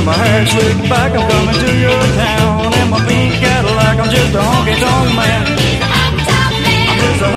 and my hair slicked back. I'm coming to your town in my pink Cadillac. I'm just a honky tonk man.